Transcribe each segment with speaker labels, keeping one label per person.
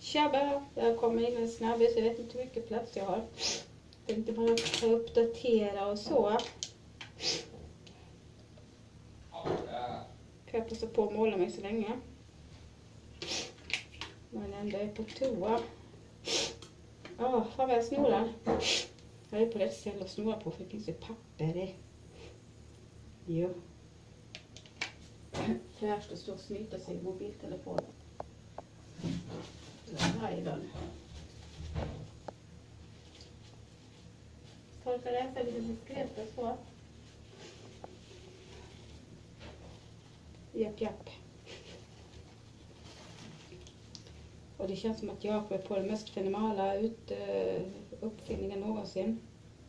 Speaker 1: Tjabba, jag kommer in en snabbis, jag vet inte hur mycket plats jag har. Jag tänkte bara uppdatera och så. Kan jag passa på att måla mig så länge. Men ändå är på toa. Fan vad jag snorar. Jag är på rätt ställe att snora på för det finns ju papper i. Jo. Fräscht att stå och snyta sig i mobiltelefonen. Liven. Torka läsa lite diskret och så. Japp. Och det känns som att jag är på den mest fenomenala uppfinningen någonsin.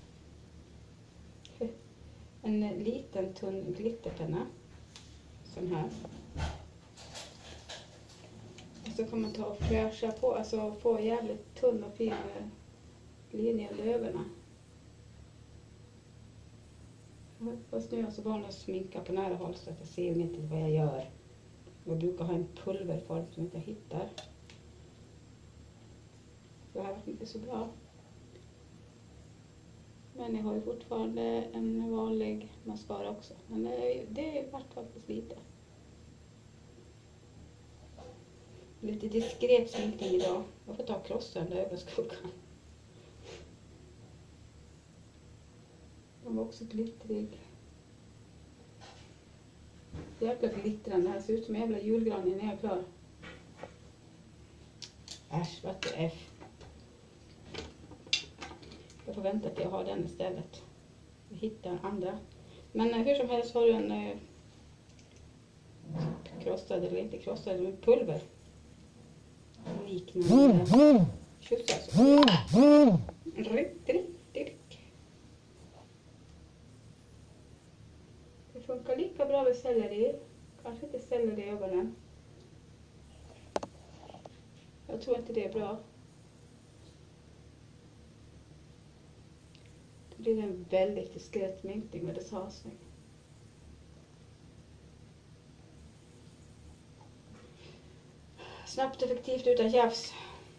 Speaker 1: En liten tunn glitterpenna. Sån här. Och så kan man ta och fräscha på, alltså få jävligt tunn och fin linje under ögonen. Fast nu är jag så van att sminka på nära håll så att jag ser inte vad jag gör. Jag brukar ha en pulverform som jag inte hittar. Det här var inte så bra. Men jag har ju fortfarande en vanlig mascara också. Men det vart faktiskt lite. Lite diskret sminkning idag. Jag får ta krossande ögonskuggan. Den var också glittrig. Jävla glittrande. Det här ser ut som en jävla julgran när jag är klar. Äsch, vad det är. Jag får vänta till jag har den istället. Jag hittar en andra. Men hur som helst har du en krossad eller inte krossad, men pulver. Liknande. Tjuss alltså. Ryck. Det funkar lika bra med selleri. Kanske inte selleri i ögonen. Jag tror inte det är bra. Det blir en väldigt diskret sminkning med dess hasning. Snabbt, effektivt, utan tjafs.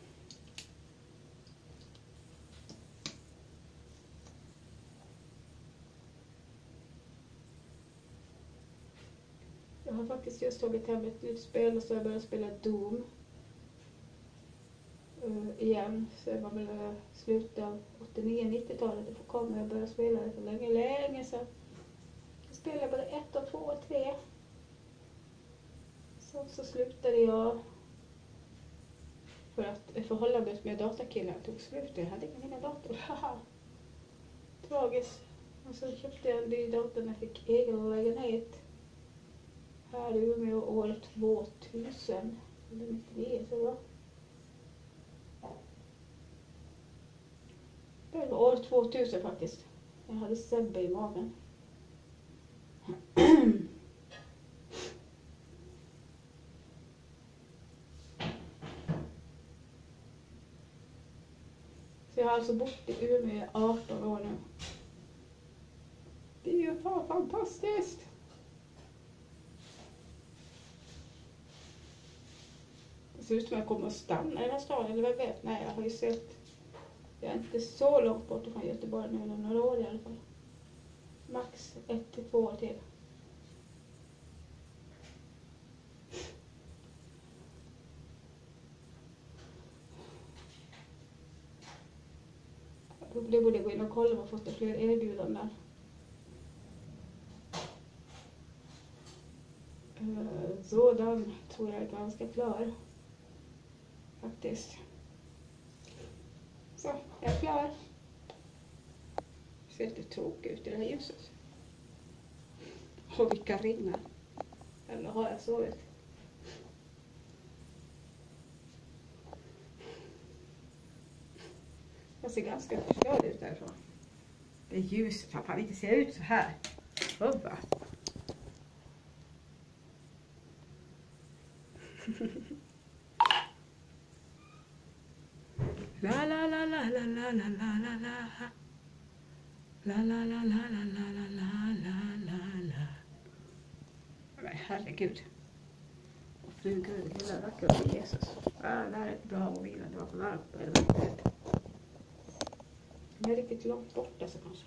Speaker 1: Jag har faktiskt just tagit hem ett nytt spel och så har jag börjat spela Doom. Igen, så det var väl slutet av 89-90-talet det får komma. Jag började spela det för länge sedan. Jag spelade både 1, 2 och 3. Så slutade jag för att förhållandet med datakillen tog slut. Jag hade ingen dator. Tragiskt. Och så köpte jag en ny dator när jag fick egen lägenhet. Här i Umeå år 2000. Eller 99 så det var. Det var år 2000 faktiskt. Jag hade Sebbe i magen. Så jag har alltså bott i Umeå i 18 år nu. Det är ju fan fantastiskt. Det ser ut som att jag kommer att stanna i den här staden, eller vad vet. Nej, jag har ju sett. Jag är inte så långt bort från Göteborg nu, några år i alla fall. Max 1 till 2 år till. Jag borde gå in och kolla om jag fått fler erbjudanden. Sådan tror jag är ganska klar. Faktiskt. Så, jag är klar. Ser lite tråkigt ut i det här ljuset. Och vilka ringar. Eller har jag sovit? Jag ser ganska förstörd ut därifrån. Det är ljuset, han inte ser ut så här. Hubba. La la la la la la la la la la. La la la la la la la la la la la. Men herregud. Vad Men gud, hela rackaren med Jesus. Det här är ett bra mobilen. Det var på varmt. Eller vad det är. Den är riktigt långt borta så kanske.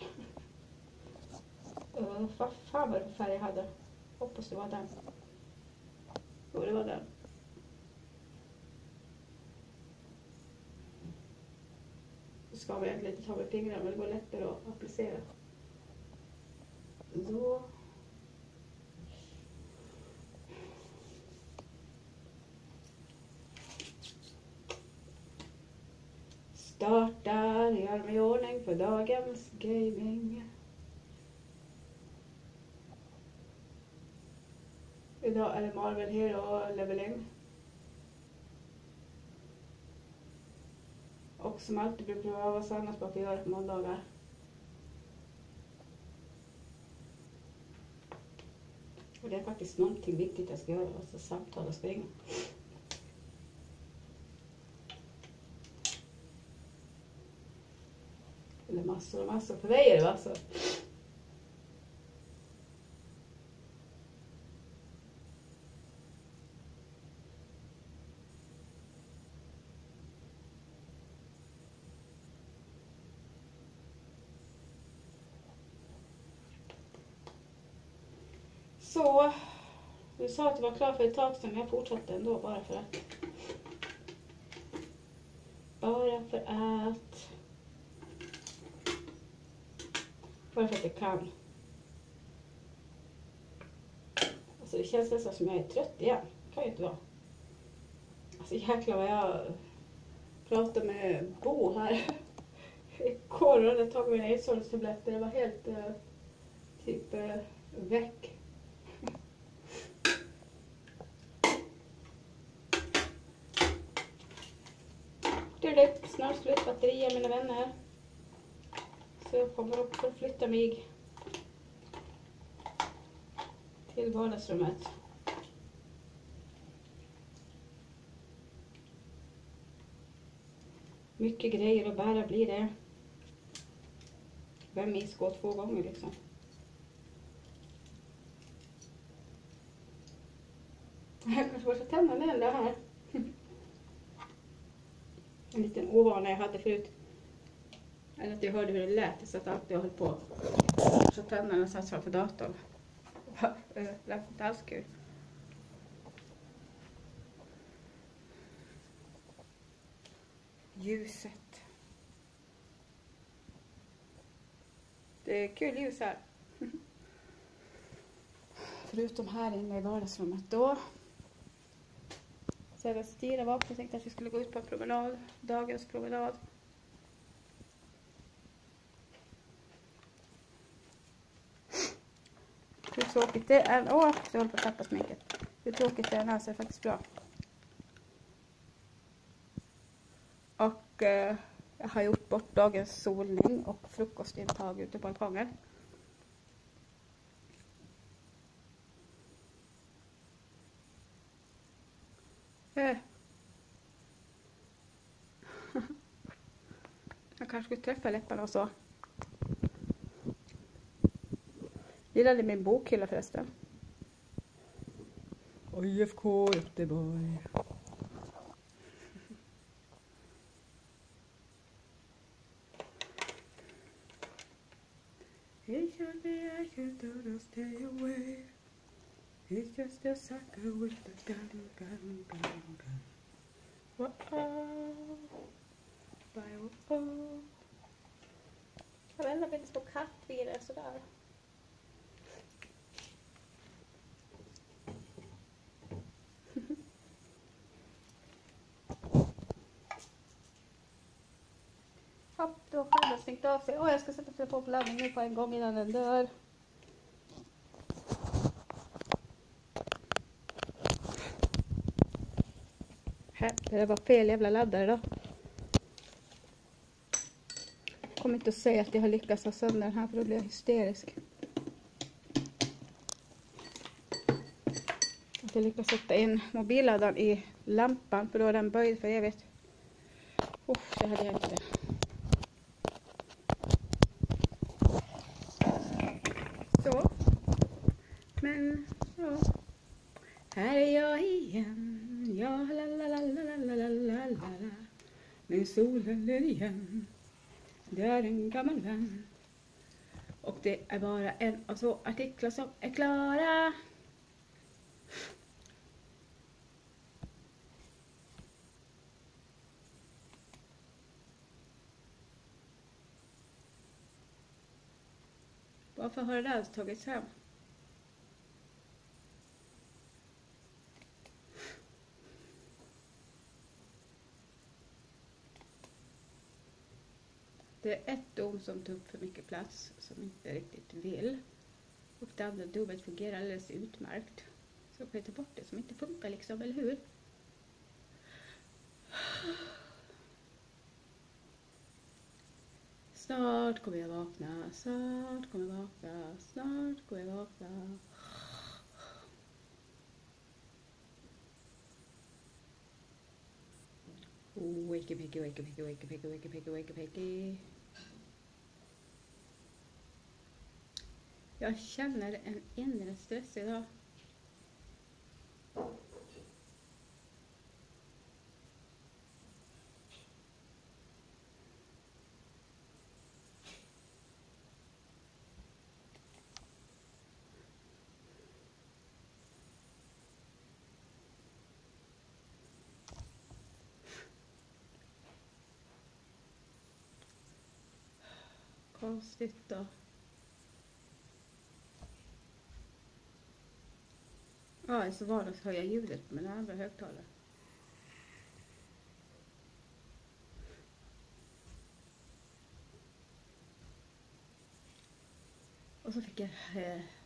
Speaker 1: Vad fan var det för färg jag hade? Hoppas det var den. Jo, det var den. Det ska väl egentligen inte ta med fingrarna, men det går lättare att applicera. Så. Startar, gör mig i ordning för dagens gaming. Idag är det Marvel Hero leveling. Och som alltid brukar jag vara annars bara för att göra på måndagar. Och det är faktiskt någonting viktigt jag ska göra, alltså samtal och springa. Eller massor och massor. För mig är det massor. Så, du sa att det var klar för ett tag sedan, men jag fortsatte ändå bara för att. Bara för att jag kan. Alltså det känns nästan som jag är trött igen. Det kan ju inte vara. Alltså jäklar vad jag pratar med Bo här. Igår hade jag tagit mina insolenstabletter. Det var helt typ väck. Det är det snart slut batterier mina vänner. Så jag kommer också flytta mig till vardagsrummet. Mycket grejer att bära blir det. Vem minns gå 2 gånger liksom. Jag kanske bara ska tända den där här. En liten ovana jag hade förut. Eller att jag hörde hur det lät så att alltid jag höll på. Så tända den satt framför datorn. Det lät inte alls kul. Ljuset. Det är kul ljus här. Förutom här inne i vardagsrummet då. Så jag stira vaknade och tänkte att vi skulle gå ut på en promenad. Dagens promenad. Hur tråkigt det är. Jag håller på att tappa sminket. Hur tråkigt det är här så är det faktiskt bra. Och jag har gjort bort dagens solning och frukostintag ute på balkongen. Jag kanske skulle träffa läpparna och så. Gillade min bokhylla förresten. IFK Göteborg. It's just me, I can't do to stay away. It's just a sucker with the gun. Whoa. Jag vet inte om det står kattvirre sådär. Hopp, då har skärmen stängt av sig. Jag ska sätta telefonen på laddning nu på en gång innan den dör. Det var fel jävla laddare då. Jag kommer inte att säga att jag har lyckats ha sönder den här för då blir jag hysterisk. Att jag lyckas sätta in mobilladdaren i lampan för då är den böjd för evigt. Det hade jag inte. Så. Men ja. Här är jag igen. la. Men solen ler igen. Det är en gammal vän. Och det är bara en av 2 artiklar som är klara. Varför har det där tagits hem? Det är ett dom som tog upp för mycket plats, som inte riktigt vill. Och det andra domet fungerar alldeles utmärkt. Så jag kan ta bort det som inte funkar liksom, eller hur? Snart kommer jag vakna, snart kommer jag vakna, snart kommer jag vakna. Wakey, wakey, wakey, wakey, wakey, wakey, wakey, wakey, wakey, wakey. Jag känner en inre stress idag. Konstigt då. Ja, så var det att höja ljudet på mina andra högtalare. Och så fick jag